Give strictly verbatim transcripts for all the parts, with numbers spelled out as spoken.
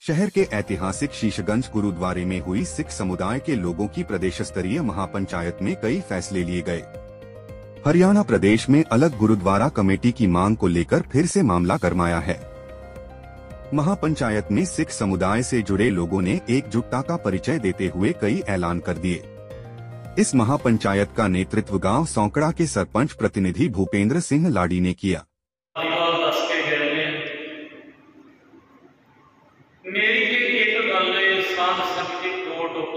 शहर के ऐतिहासिक शीशगंज गुरुद्वारे में हुई सिख समुदाय के लोगों की प्रदेश स्तरीय महापंचायत में कई फैसले लिए गए। हरियाणा प्रदेश में अलग गुरुद्वारा कमेटी की मांग को लेकर फिर से मामला गरमाया है। महापंचायत में सिख समुदाय से जुड़े लोगों ने एकजुटता का परिचय देते हुए कई ऐलान कर दिए। इस महापंचायत का नेतृत्व गांव सौंकड़ा के सरपंच प्रतिनिधि भूपेंद्र सिंह लाड़ी ने किया। मेरी एक गल साध संगत की दो टुक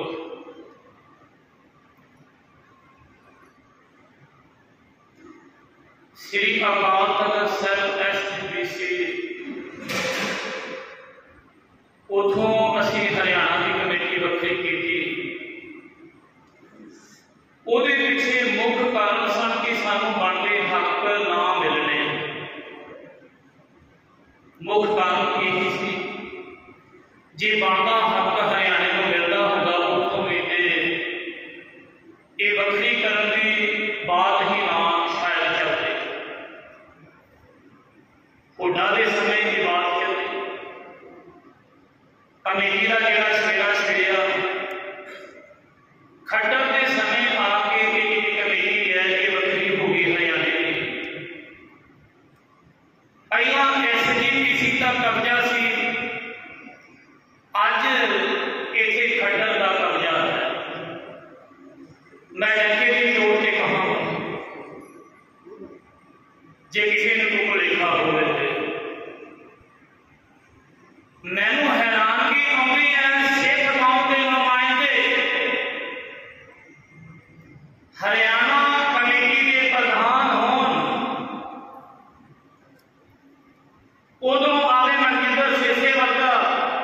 Shri Akal Takht Sahib S G P C उथों असी हरियाणा की कमेटी वक्री की। ਉਹਦੇ ਪਿੱਛੇ ਮੁੱਖ ਕਾਰਨ ਸਨ कि ਸਾਨੂੰ ਬਣਦੇ हक ना मिलने। मुख कारण यही सी जे बनता हक हरियाणे को मिलता होगा उतों भी ये वक्रीकरण की बात ही ना शायद चलती। हुड्डा के समय की बात चलती। कमेटी का जो छेड़ा छिड़िया खट्टर के समय आके एक कमेटी है ये वक्री हो गई हरियाणे की। पहला एस जी पी सी का कब्जा सी, अज इसे खट्टर का कब्जा है। मैं डके भी जोड़ के कहा जे किसी ने को लिखा हो मैनू हैरानगी आती है। सिख कौम के नुमाइंदे हरियाणा कमेटी के प्रधान होन उदों आले मनजिंदर सेसे वर्गा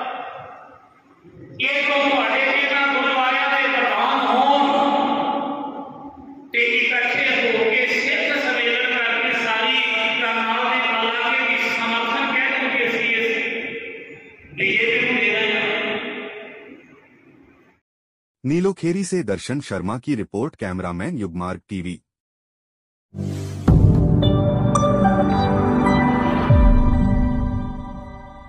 एक गुरुद्वारे के प्रधान होन ते इकट्ठे होकर सिख सम्मेलन करके सारी करनाल के इलाके की समर्थन कह के बीजेपी को दे रहे हैं। नीलोखेरी से दर्शन शर्मा की रिपोर्ट, कैमरामैन युगमार्ग टीवी।